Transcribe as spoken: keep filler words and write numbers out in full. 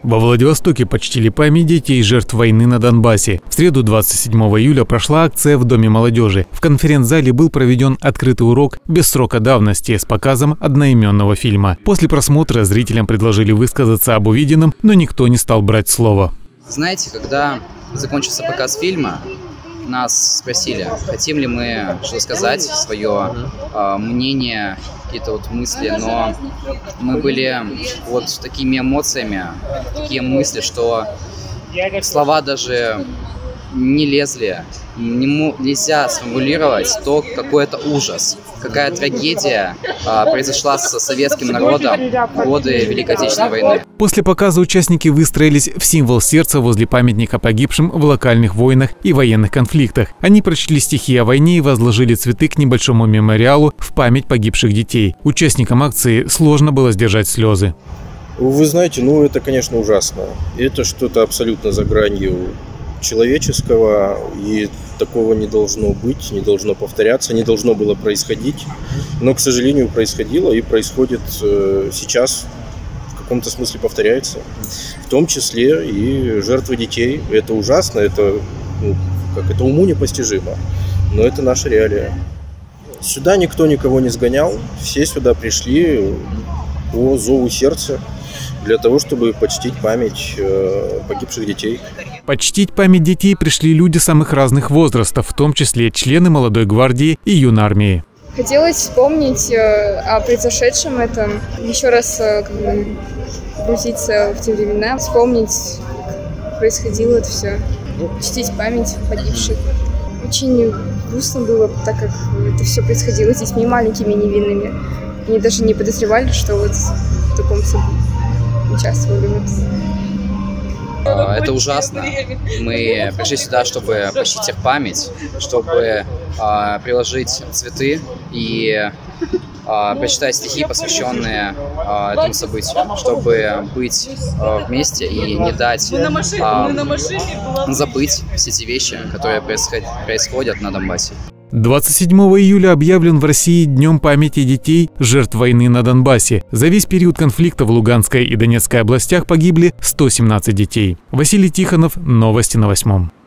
Во Владивостоке почтили память детей жертв войны на Донбассе. В среду двадцать седьмого июля прошла акция в Доме молодежи. В конференц-зале был проведен открытый урок без срока давности с показом одноименного фильма. После просмотра зрителям предложили высказаться об увиденном, но никто не стал брать слово. Знаете, когда закончился показ фильма, нас спросили, хотим ли мы что сказать, свое э, мнение, какие-то вот мысли, но мы были вот с такими эмоциями, такие мысли, что слова даже не лезли, не, нельзя сформулировать то, какой это ужас, какая трагедия а, произошла со советским народом в годы Великой Отечественной войны. После показа участники выстроились в символ сердца возле памятника погибшим в локальных войнах и военных конфликтах. Они прочли стихи о войне и возложили цветы к небольшому мемориалу в память погибших детей. Участникам акции сложно было сдержать слезы. Вы знаете, ну это, конечно, ужасно. Это что-то абсолютно за гранью человеческого, и такого не должно быть, не должно повторяться, не должно было происходить, но, к сожалению, происходило и происходит э, сейчас, в каком-то смысле повторяется, в том числе и жертвы детей. Это ужасно, это, ну, как, это уму непостижимо, но это наша реалия. Сюда никто никого не сгонял, все сюда пришли по зову сердца, для того, чтобы почтить память э, погибших детей. Почтить память детей пришли люди самых разных возрастов, в том числе члены молодой гвардии и юнармии. Хотелось вспомнить э, о произошедшем этом, еще раз э, как бы, погрузиться в те времена, вспомнить, как происходило это все, чтить память погибших. Очень грустно было, так как это все происходило с детьми маленькими, невинными. Они даже не подозревали, что вот в таком событии участвовали. Это ужасно. Мы пришли сюда, чтобы почтить их память, чтобы а, приложить цветы и а, прочитать стихи, посвященные а, этому событию, чтобы быть а, вместе и не дать а, забыть все эти вещи, которые происходят, происходят на Донбассе. двадцать седьмого июля объявлен в России Днем памяти детей жертв войны на Донбассе. За весь период конфликта в Луганской и Донецкой областях погибли сто семнадцать детей. Василий Тихонов, новости на восьмом.